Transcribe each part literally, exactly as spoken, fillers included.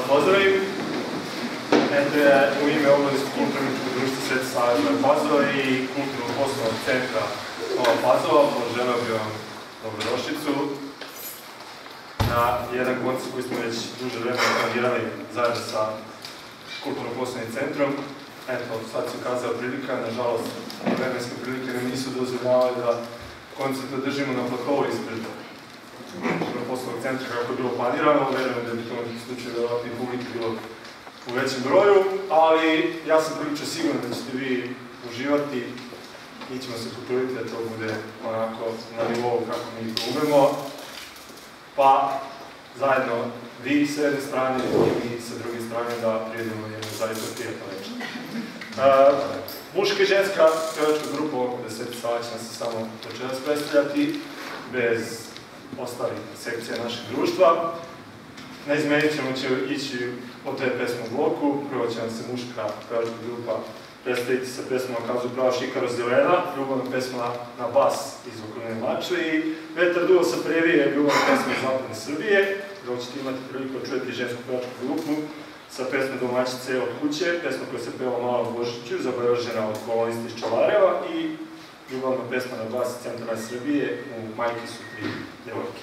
pozdravim. Eto je u ime Omladinskog kulturnog društva Sveti Sava Novi Pazova i Kulturnog poslovnog centra Nova Pazova. Poželeo bih vam dobrodošlicu na jedan koncert koji smo već duže vremena planirali zajedno sa Kulturno poslovnim centrom. Eto, sad se ukazala prilika, nažalost, vremenske prilike nam nisu dozvoljavali da koncert održimo na platovu ispred Kulturno poslovnog centra kako je bilo planirano. Verujem da bi to nekih slučaja verovatno i publike bilo u većem broju, ali ja sam prilično siguran da ćete vi uživati. Mi ćemo se potruditi da to bude onako na nivou kako mi to umemo. Pa, zajedno, vi s jedne strane i mi sa druge strane da prijedimo jednu zaista prijatnu večer. Uh, muška i ženska pevačka grupa oko Sveti Sava će nas se samo večeras predstavljati, bez ostalih sekcija našeg društva. Neizmenit ćemo će ići po te pesmu u bloku. Prvo će nam se muška pevačka grupa predstaviti sa pesmom Kazu prava Šikaro zelena, ljubavna pesma na bas iz Okoline Mače i Vetar duo sa Previje, ljubavna pesma iz Zapadne Srbije. Prvo ćete imati priliku čujeti žensku pevačku grupu sa pesmom Domaćice od kuće, pesma koja se peva Malom Božiću, zabeležena od kolonista iz Čalareva i ljubavna pesma na bas iz centralne Srbije u Majke su tri devojke.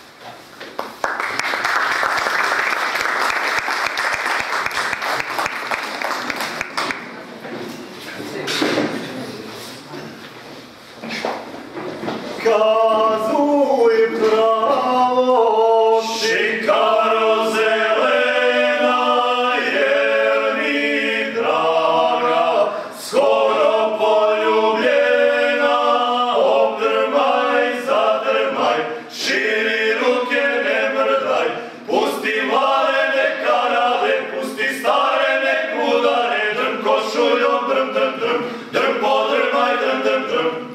Kazuj pravo, Šikaro zelena, jer mi draga, skoro poljubljena, obdrmaj, zadrmaj, širi ruke, ne mrdaj, pusti malene karale, pusti stare, nek udare, drm košuljom, drm, drm, drm, drm podrmaj, drm, drm, drm.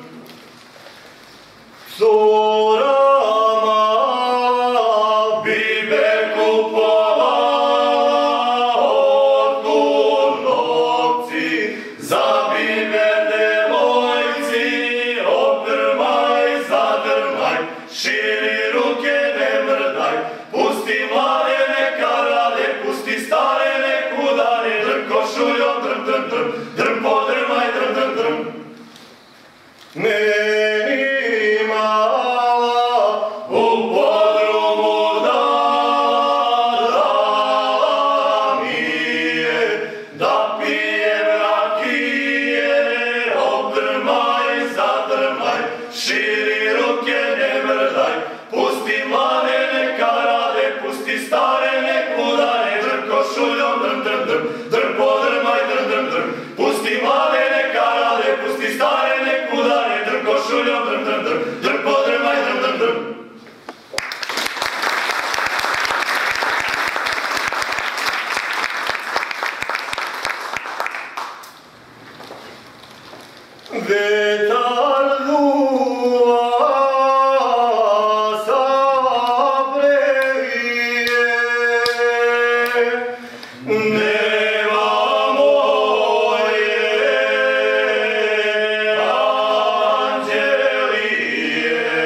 Cura mala bibe kupovala, otkud novci za bibe devojci, obdrmaj, zadrmaj, širi ruke, ne mrdaj, pusti mladene karale, pusti stare, nek udare, drm košuljom, drm, drm, drm, drm podrmaj, drm, drm, drm. Meni Vetar duva sa Previje, nema moje anđelije,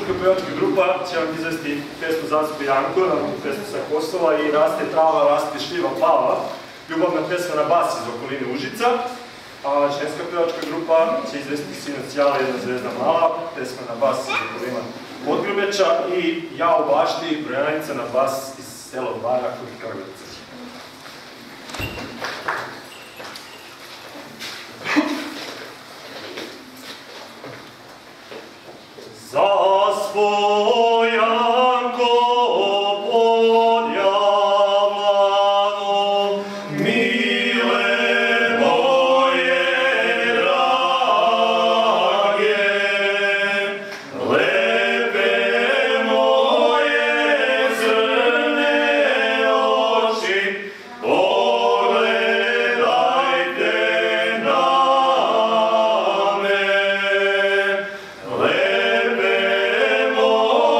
Srpska pevačka grupa će vam izvesti pesmu Zaspe Janko, pesmu sa Kosova i Raste trava, raste šljiva plava, ljubavna pesma na bas iz okoline Užica, a ženska pevačka grupa će izvesti Sinac Jala, jedna zvezda mala, pesma na bas iz okolina Podgrbeća i Ja u bašti, brojanica na bas iz sela Bara kod Kragujevca. Zaspo Janko podjavlano, mile moje drage, lepe moje crne oči, pogledajte na me. Lepe moje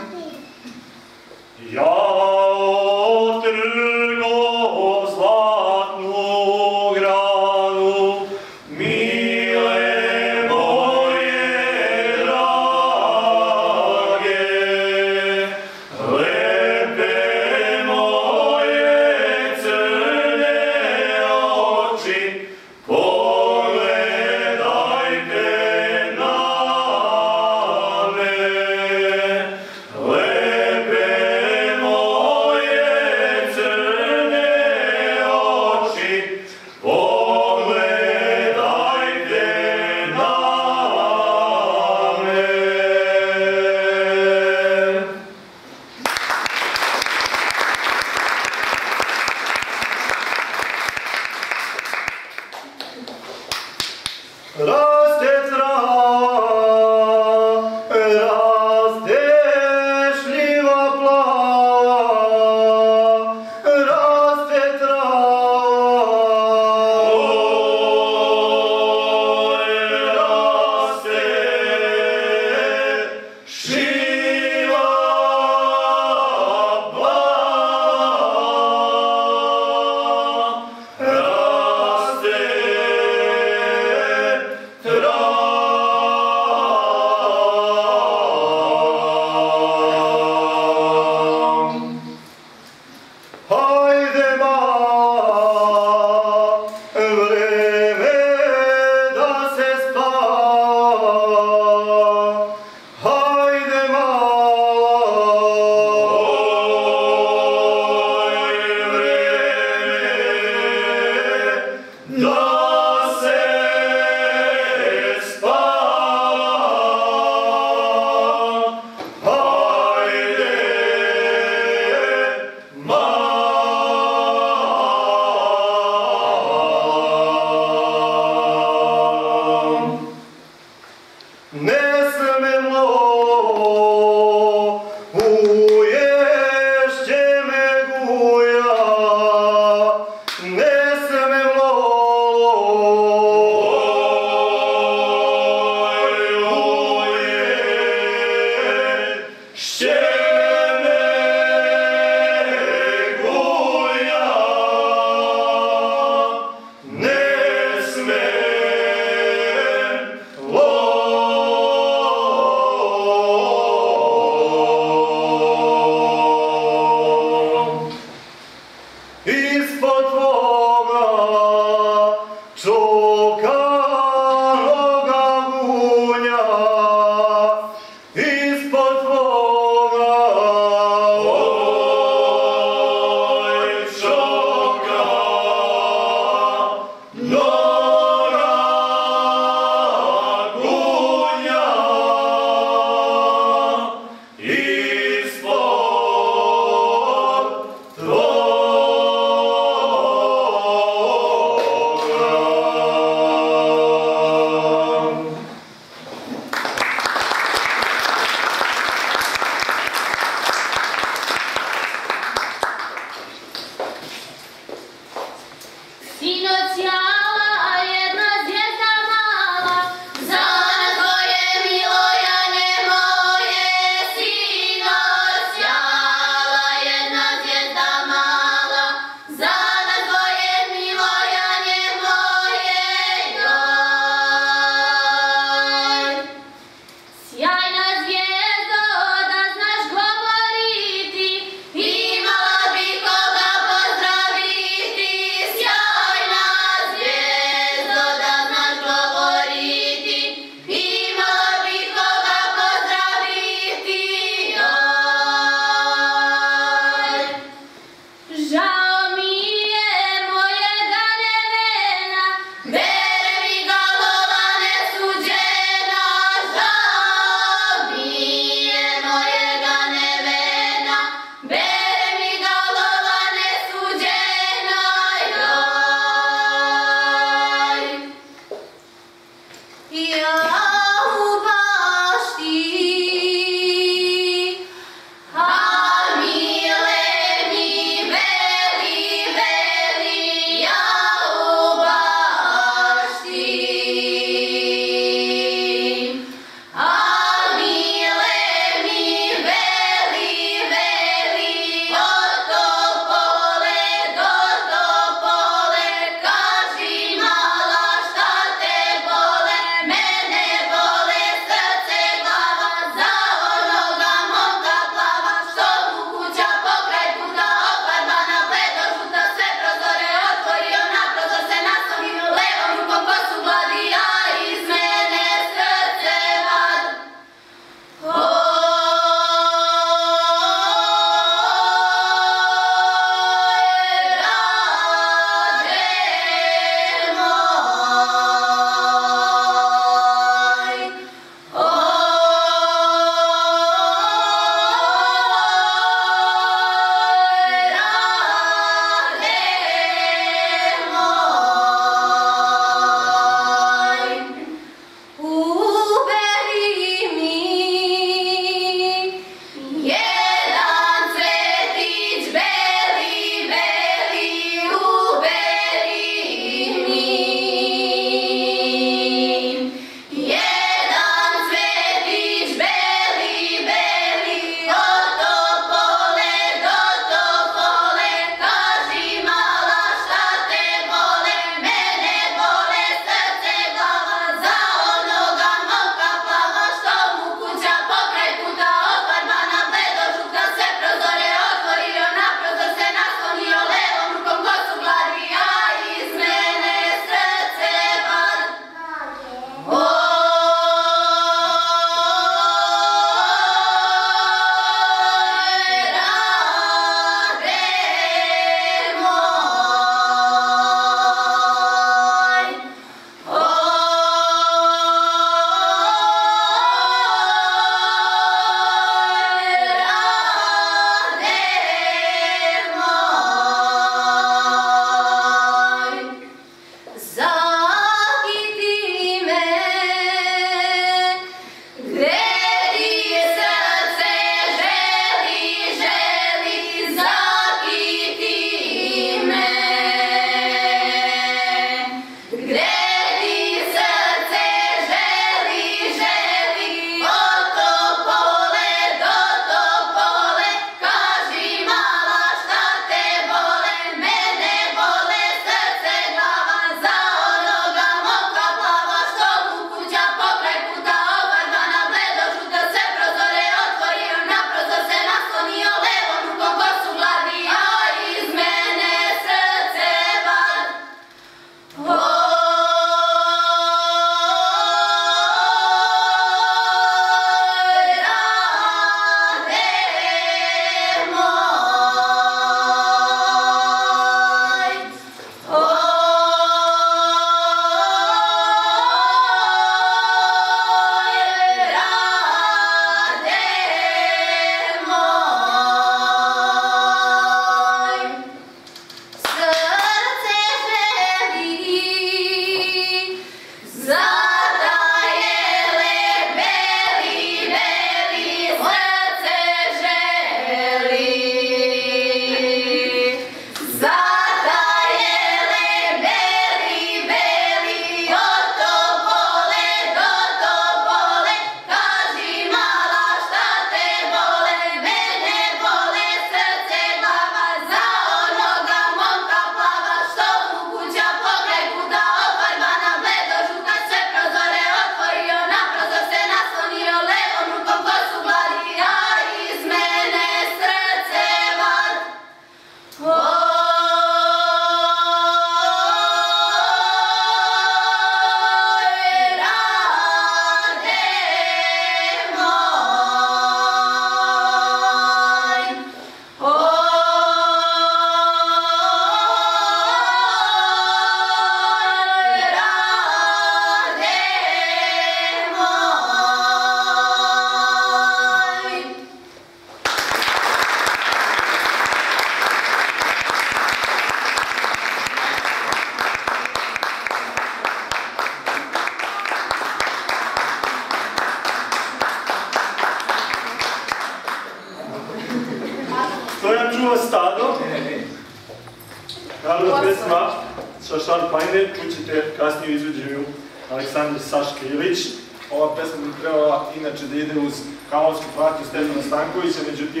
stado. Narodna pesma Šašar Pajne, čućete kasnije u izvođenju Aleksandre Saške Ilić. Ova pesma bi trebala inače da ide uz Kamalsku pratnju Stefana Stankovića, međutim,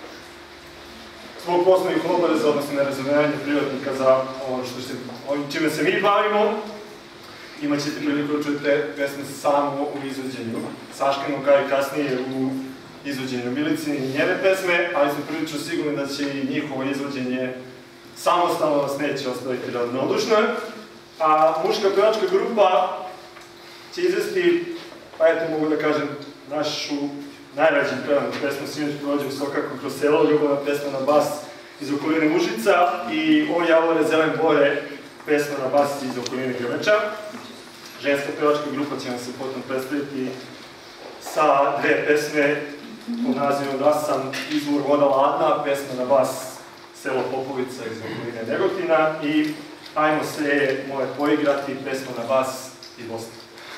zbog poslovnih obaveza, odnosno nerazumevanja privatnika za ono što se, ovim čime se mi bavimo, imat ćete priliku da čujete pesmu samo u izvođenju Saškinu, kao i kasnije u izvođenju Milicine i njene pesme, ali smo prilično sigurni da će i njihovo izvođenje samostalno vas neće ostaviti ravnodušno. A muška pevačka grupa će izvesti, pa eto mogu da kažem, našu najrađu pevanu pesmu Sinoć prođem svakako kroz selo, ljubavna pesma na bas iz okoline Užica i O javore zelen bore, pesma na bas iz okoline Grmeča. Ženska pevačka grupa će vam se potom predstaviti sa dve pesme u nazivu Da sam izvor voda ladna, pesma na bas selo Popovica iz okoline Negotina i Ajmo se moje poigrati, pesma na bas iz Bosne.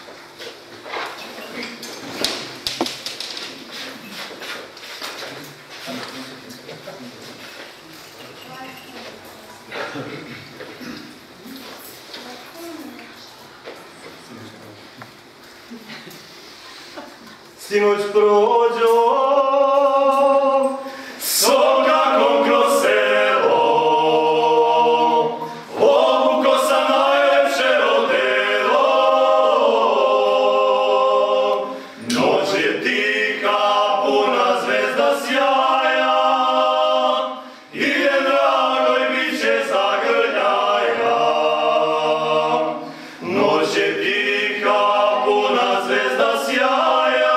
Sinoć prođo sokakom kroz selo, obuko sam najlepše odelo. Noć je tiha, puna zvezda sjaja, ide drago i bit će zagrljaja. Noć je tiha, puna zvezda sjaja,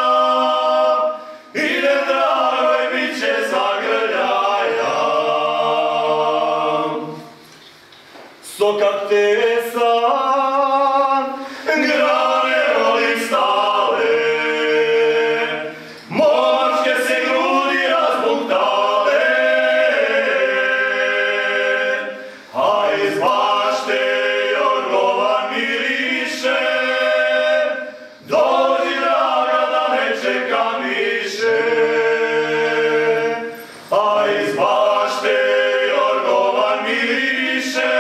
sokak tesan, grane voli stale, močke se grudi razbuktale, a iz bašte jorgovan miriše, dođi draga da ne čekam više, a iz bašte jorgovan miriše,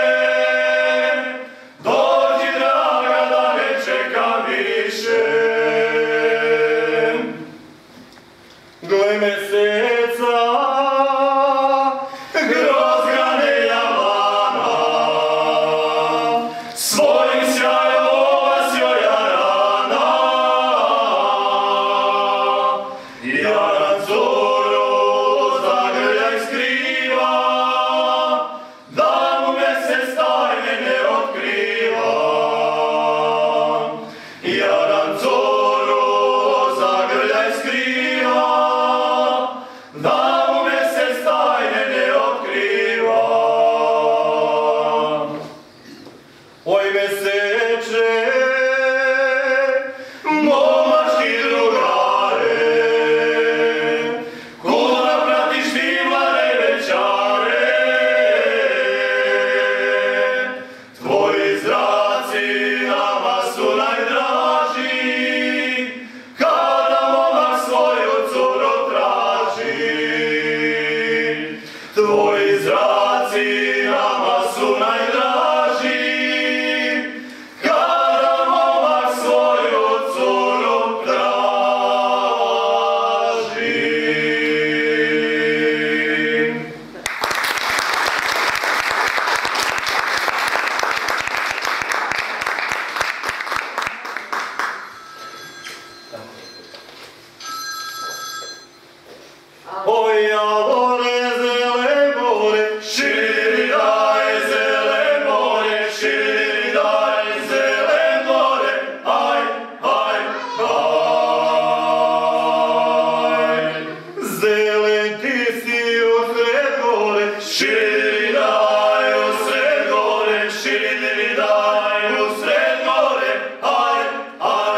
gle meseca, kroz grane javana, svojim sjajom obasio jarana. Jaran zoro zagrljaj skriva, da mu mesec tajne ne otkriva. Jaran zoro zagrljaj skriva, da mu mesec tajne ne otkriva. Oj meseče, momački drugare, kuda pratiš ti mlade večare, tvoji zraci nama su najdraži, kada momak svoju curu traži. Tvoji zraci nama su najdraži, kada momak svoju curu traži. O javore zele more, širi daj zele more, širi daj zele more, aj, aj, aj. Zelen ti si usred gore, širi daj usred gore, širi daj usred gore, aj, aj,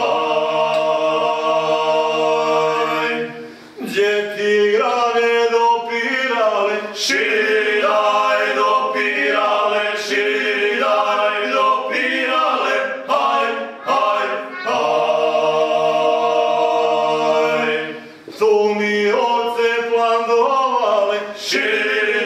aj. Gdje ti grane dopirale, širi daj dopirale, širi daj dopirale, aj, aj, aj. Tu mi ovce plandovale, širi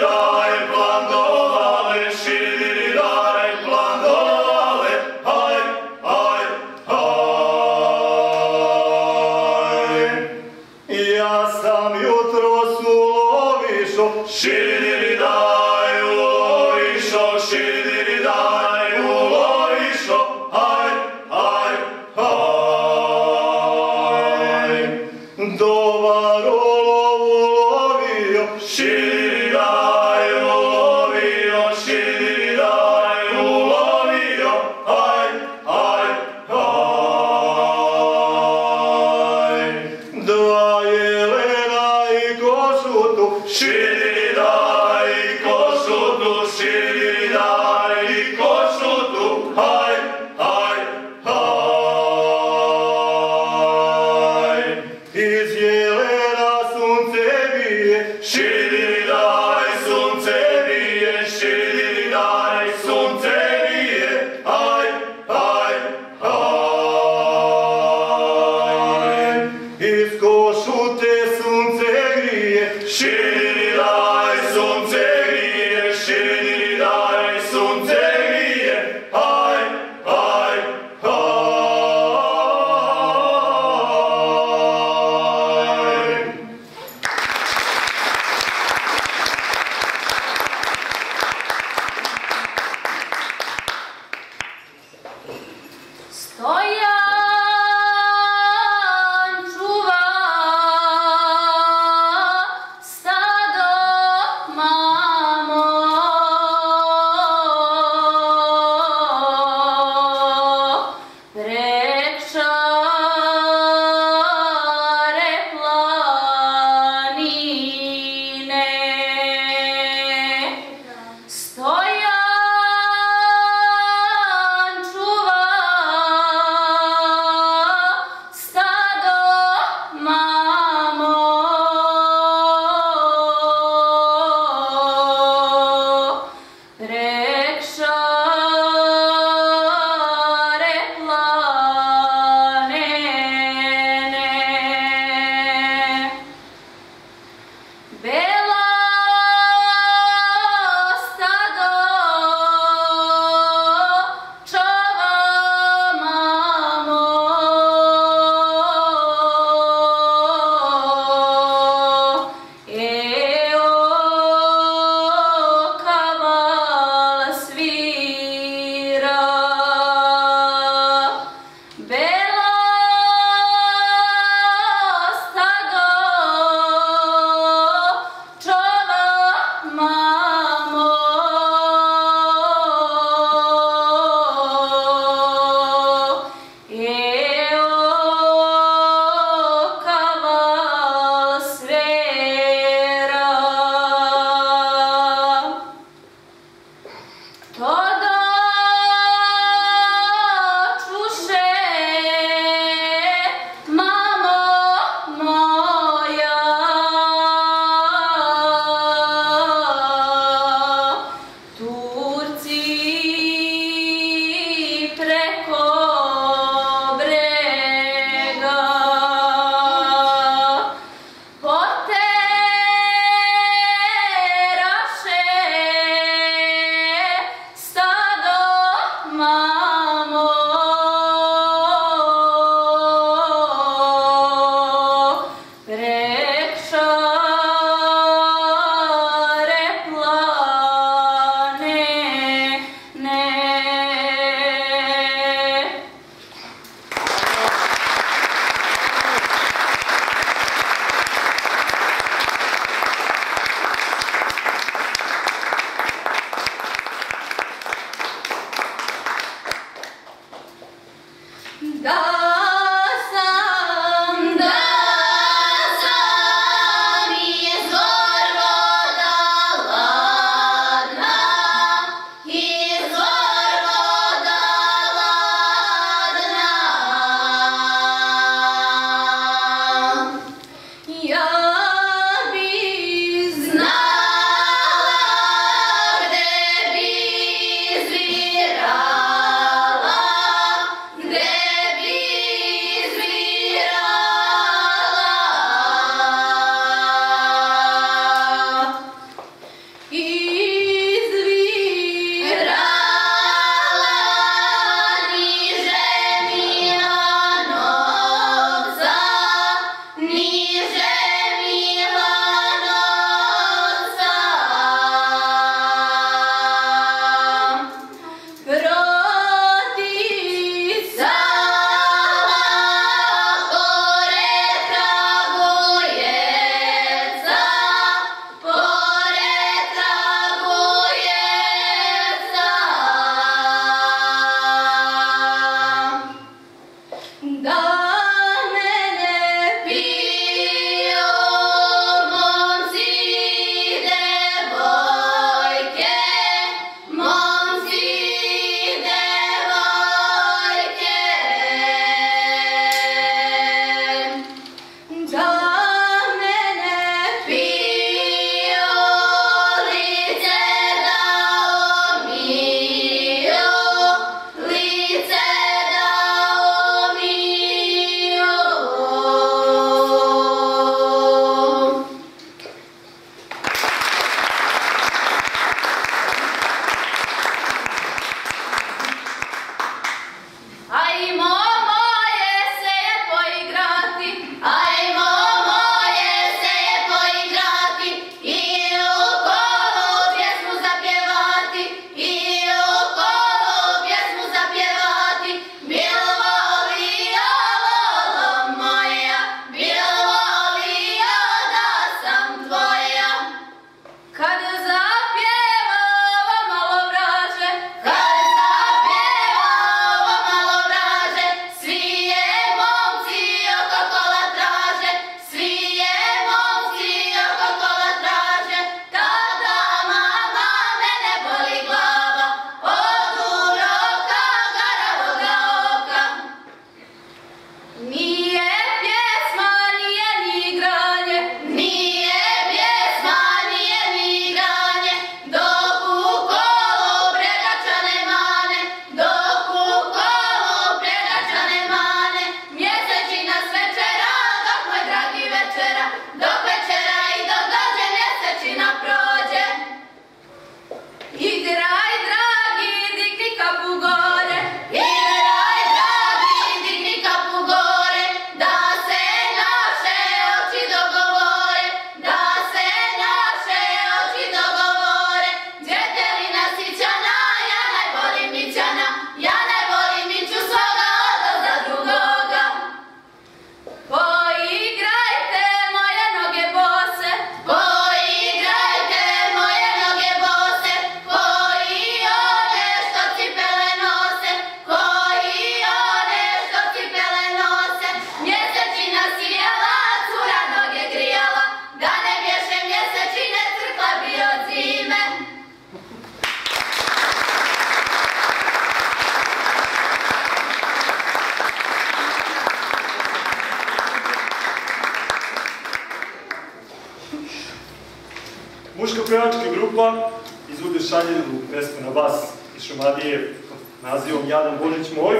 Muška pevačka grupa izvodi šaljivu pesmu na bas iz Šumadije nazivom Jadan Božić moj,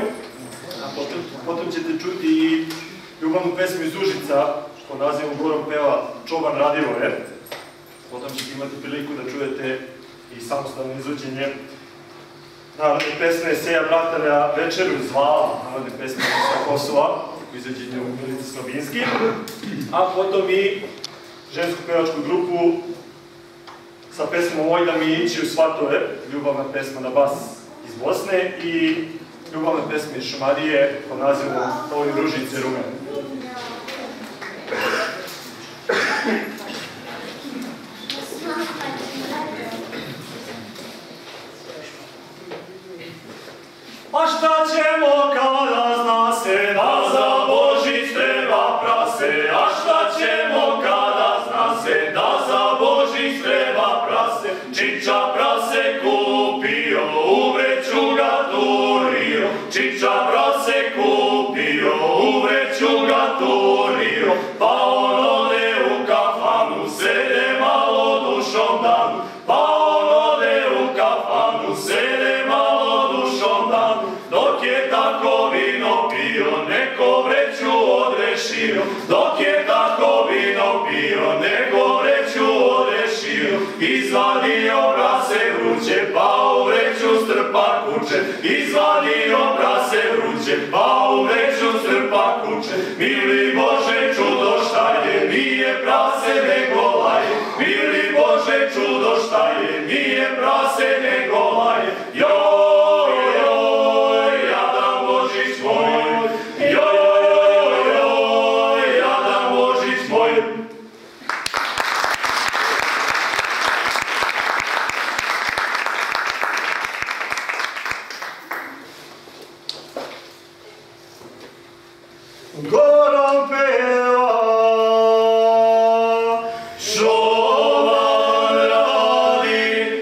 a potom, potom ćete čuti i ljubavnu pesmu iz Užica pod nazivom Gorom peva Čoban Radivoje. Potom ćete imati priliku da čujete i samostalno izvođenje narodne pesme Seja Bratara Večeru zvala, narodne pesme sa Kosova, u izvođenju Milice Slobinski, a potom i žensku pevačku grupu sa pesmom Oj da mi ići u svatove, ljubavna pesma na bas iz Bosne i ljubavna pesma iz Šumadije pod nazivom Oj ružice rumene. A šta ćemo kada zna se da za Božić treba prase? A šta ćemo kada zna se da za Božić treba prase? Čiča prase kupio, u vreću ga turio. Čiča prase kupio, u vreću ga turio. Pa on ode u kafanu, sede malo dušom danu. Pa on ode u kafanu, sede malo dušom danu. Dok je tako vino pio, neko vreću odrešio. Dok je tako vino pio, neko vreću odrešio. Izvadio Izvadio prase vruće, pa u vreću strpa kuće. Izvadio prase vruće, pa u vreću strpa kuće. Mili Bože, čudo šta je, nije prase nego laje. Mili Bože, čudo šta je, nije prase nego laje. Joj, joj, jadan Božić moj, joj, joj, jadan Božić moj. Gorom peva, šovan radi,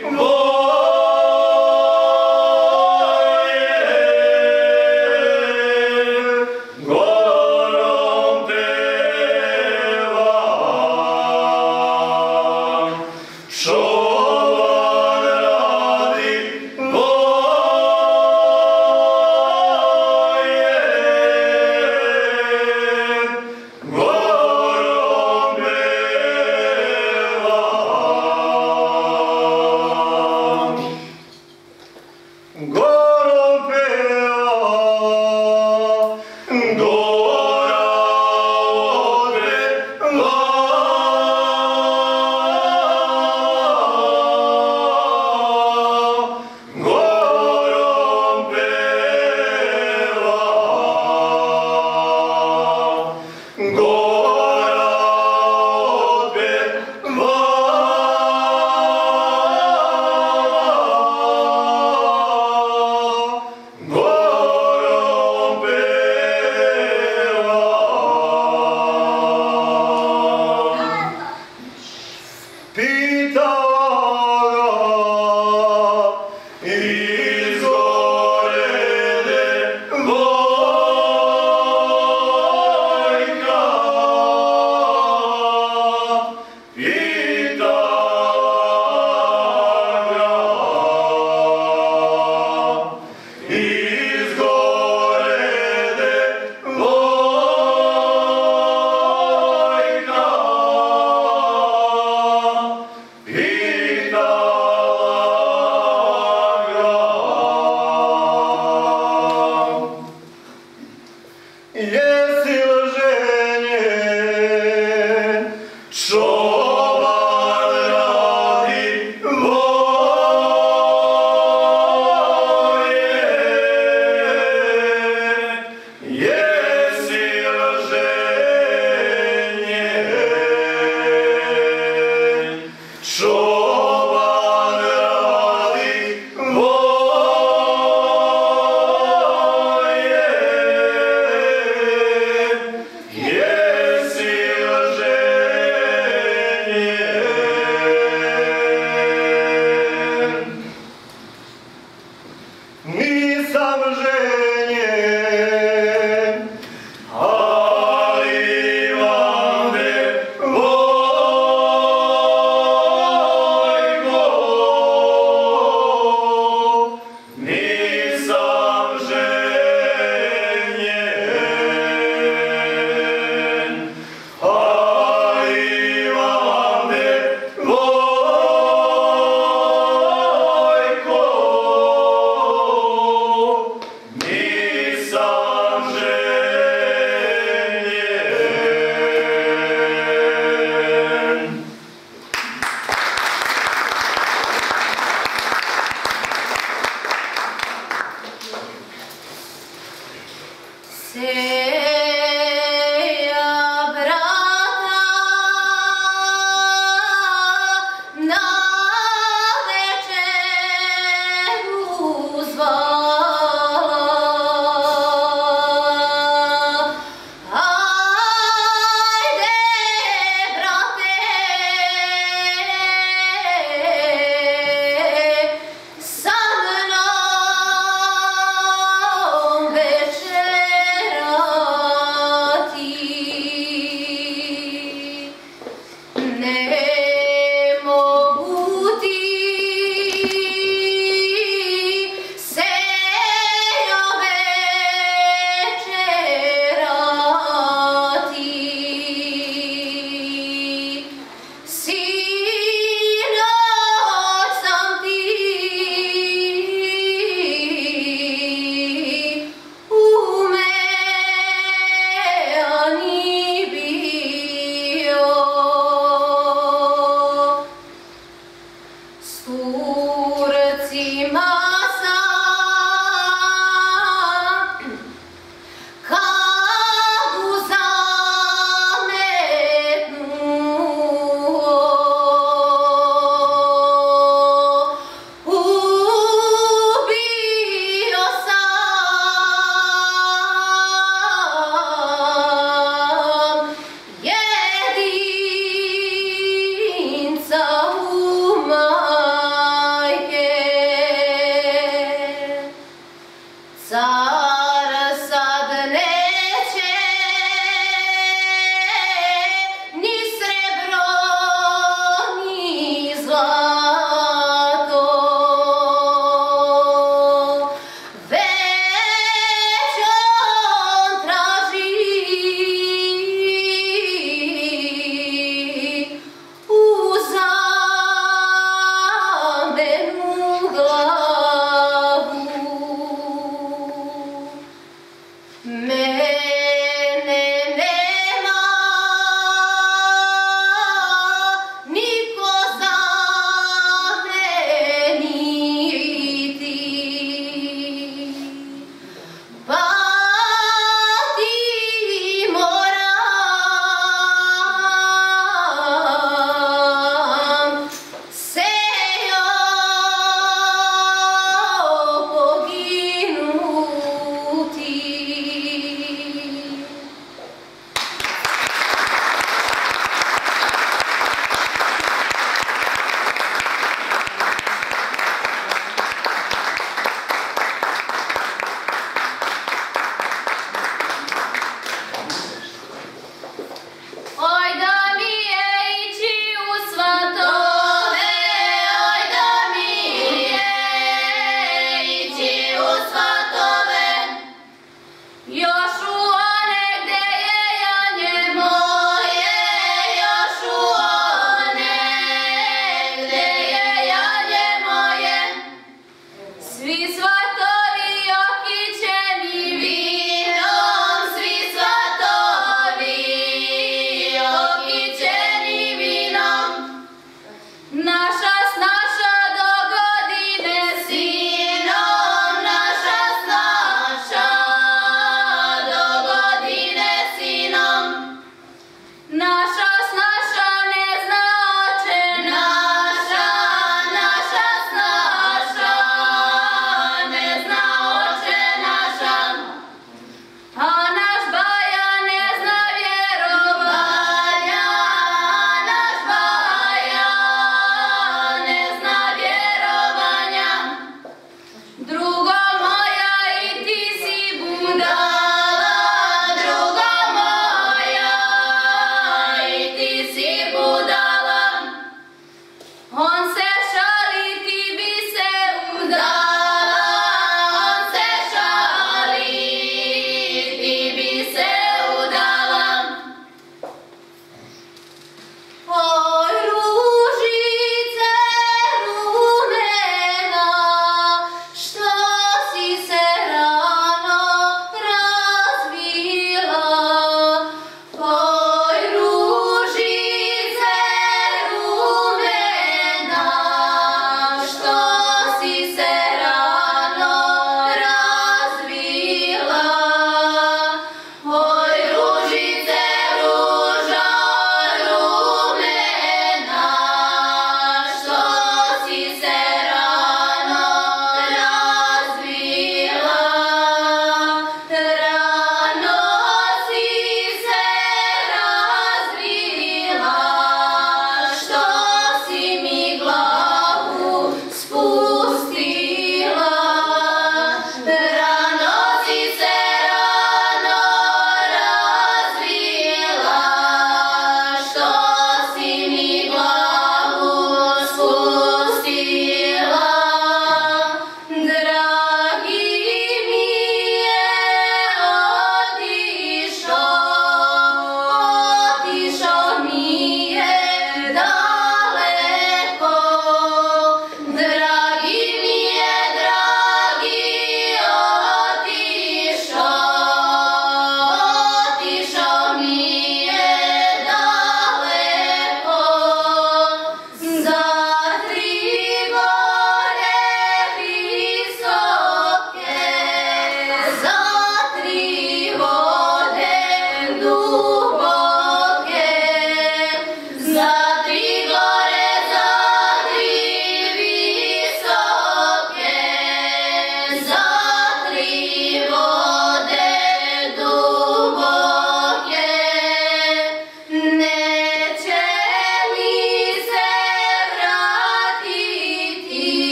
Turcima sam, kad uzametnuo, ubio sam jedinca u majke.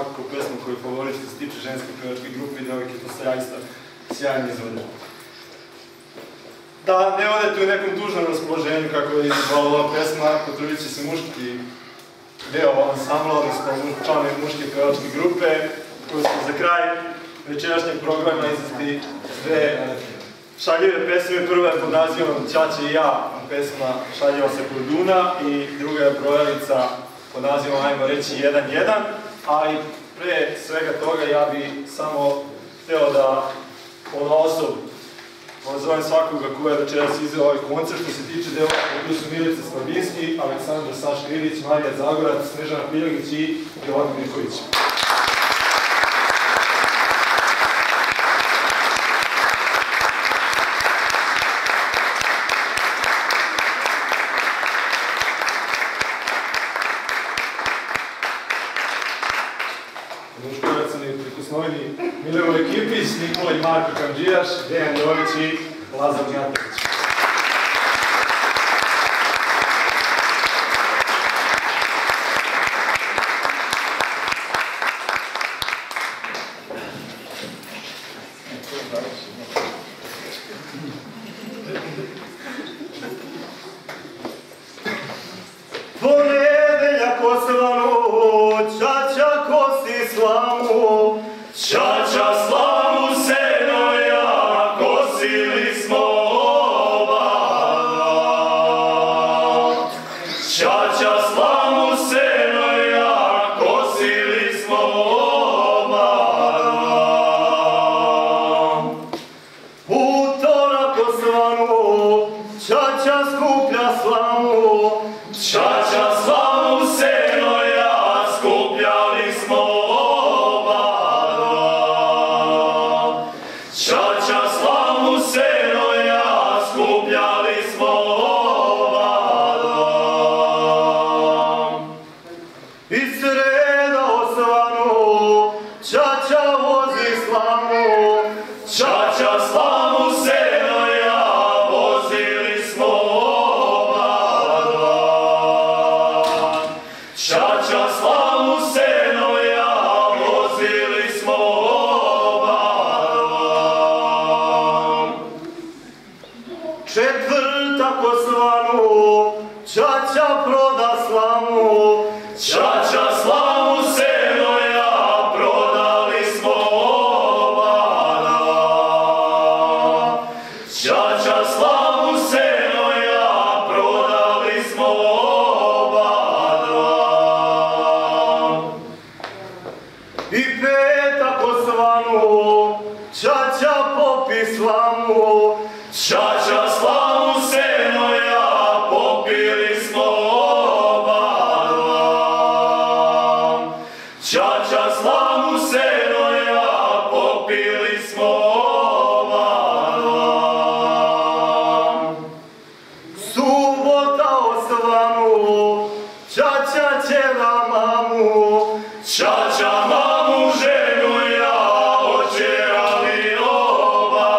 svakako pesmu koju favorit što se tiče ženske pevačke grupe i devojke, to se zaista sjajno izvode. Da ne odete u nekom tužnom raspoloženju kako je izvala ova pesma, potrudit će se muški deo ansambla, odnosno članovi muške pevačke grupe, koji smo za kraj večerašnjeg programa izvesti dve šaljive pesme. Prva je pod nazivom Ćaća i ja, pesma Šaljiva se Korduna, i druga je brojavica pod nazivom Ajmo reći jedan jedan, ali pre svega toga ja bi samo hteo da ponaosob pozovem svakoga ko je večeras izveo ovaj koncert. Što se tiče devojaka, tu su Milica Slavinski, Aleksandar Saška Ilić, Marija Zagorac, Snežana Piljegić i Jovana Mirković. Muškovac neprikosnoveni Milivoj Kipić, Nikola i Marko Kamdžijaš, Dejan Jović i Lazar Gnjatović. Ponedeljak osvanu, Ćaća kosi slamu, Ćaća slamu senoja, kosili smo oba. Ćaća slamu senoja, kosili smo oba. Utorak osvanu, Ćaća skuplja slamu, Ćaća slamu senoja, skupljali smo oba. Ćaća slamu senoja, skupljali smo oba. I sreda osvanu, Ćaća vozi slamu, Ćaća slamu senoja, vozili smo oba. Ćaća slamu senoja, vozili smo oba. Četvrtak osvanu, Ćaća proda slamu, Ćaća slamu senoja, prodali smo oba. Ćaća slamu senoja, prodali smo oba. I petak osvanu, Ćaća popi slamu, Ćaća slamu senoja, popili smo oba. Ćaća slamu senoja, popili smo oba. Subota osvanu, Ćaća ćera mamu, Ćaća mamu ženu ja, očerali oba.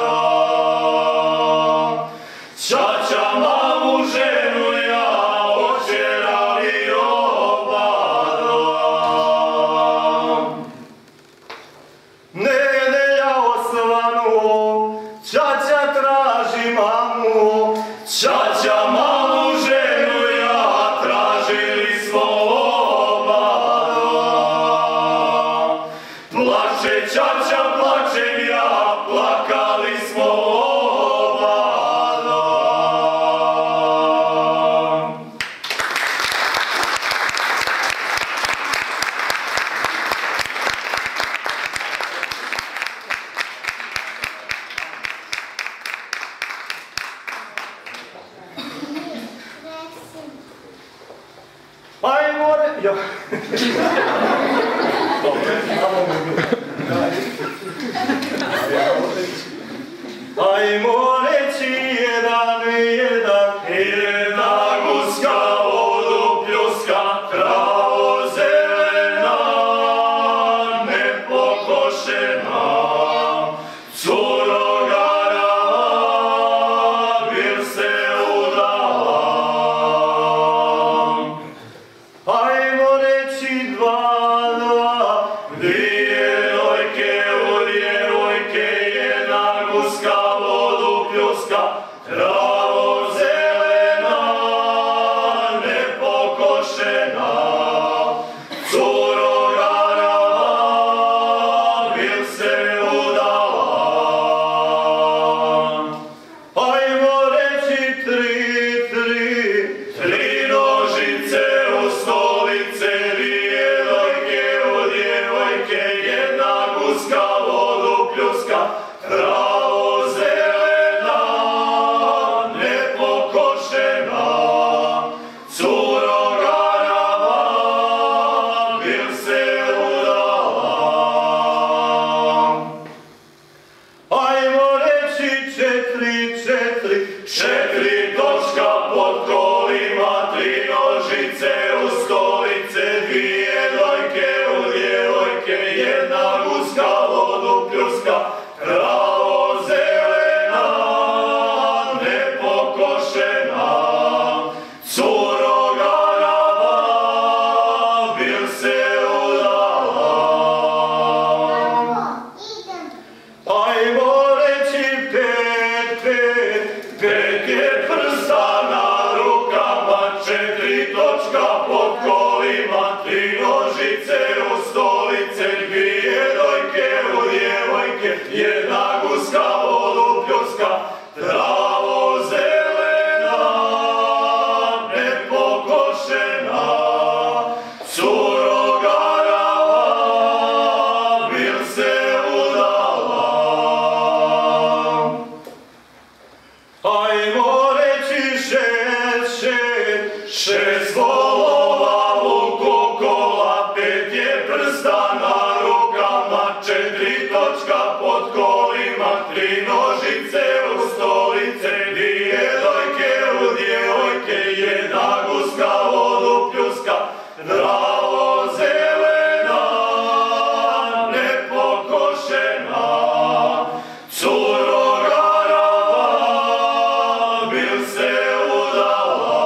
Ćaća mamu ženu ja, očerali oba. Nedelja osvanu, Ćaća traži mamu, Ćaća mamu ženu ja, tražili smo oba. Plače Ćaća, plačem ja, plakali smo oba. Ajmo re... Ja. Ajmo reći jedan, jedan, jedna guska, vodu pljuska, travo zelena, nepokošena, curogara, bil se udala. Ajmo reći dva, dva, pljuska, travo zelena, nepokošena, curo garava, bil se udala. Ajmo reći tri, tri, tri nožice u stolice, dvije dojke u djevojke, jedna guska vodu pljuska, travo zelena, nepokošena, curo garava, bil se udala. Ajmo reći četiri, četiri, četiri točka pod kolima, tri nožice u stolice, dvije dojke u djevojke, jedna guska vodu pljuska, travo zelena, nepokošena, curo garava, bil se udala. Ajmo reći pet, pet, pet je prsta na rukama, četiri točka pod kolima, tri nožice u stolice, dvije dojke u djevojke, jedna guska vodu pljuska, travo zelena, nepokošena, curo garava, bil se udala. Ajmo reći šest, šest, šest volova vuku kola, pet je prsta na rukama, četiri točka pod kolima, tri nožice u stolice, dvije dojke u djevojke, jedna guska vodu pljuska, travo zelena, nepokošena, curo garava, bil se udala.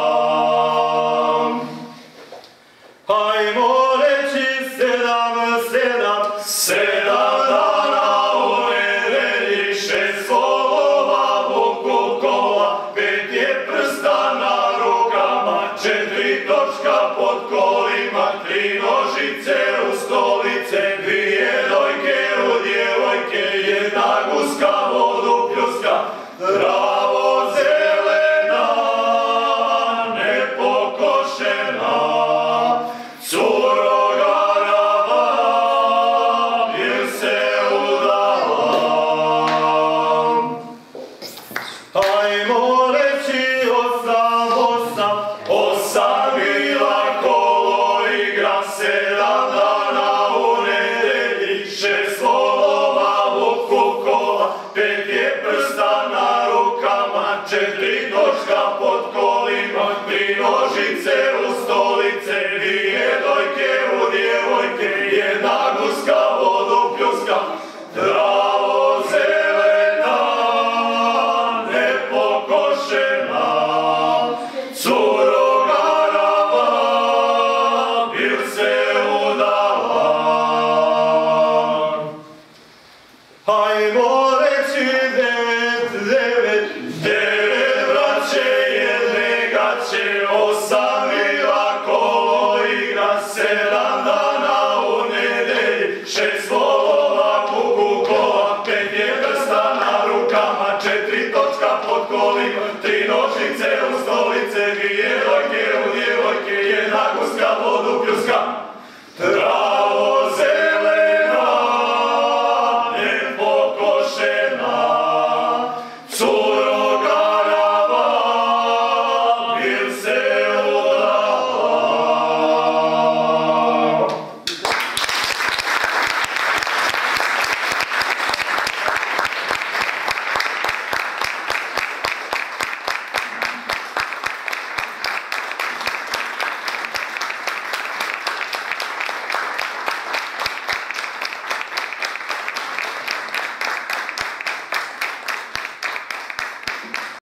Ajmo reći sedam, sedam, sedam dana u nedelji, šest volova vuku kola, pet je prsta na rukama, četiri točka pod kolima, tri nožice u stolice, dvije dojke u djevojke, jedna guska vodu pljuska, travo zelena, nepokošena, curo garava, bil se udala. Ajmo reći osam, osam, osam bila kolo igra, sedam dana u nedelji, šest volova vuku kola, pet je prsta na rukama, četiri točka pod kolima, tri nožice u stolice, dvije dojke u djevojke, jedna guska vodu pljuska, travo zelena, nepokošena, curo garava, bil se udala. Ajmo reći devet, devet, devet braće jedne gaće, osam bila kolo igra, sedam dana u nedelji, šest volova vuku kola, pet je prsta na rukama, četiri točka pod kolima, tri nožice u stolice, dvije dojke u djevojke, jedna guska vodu pljuska, travo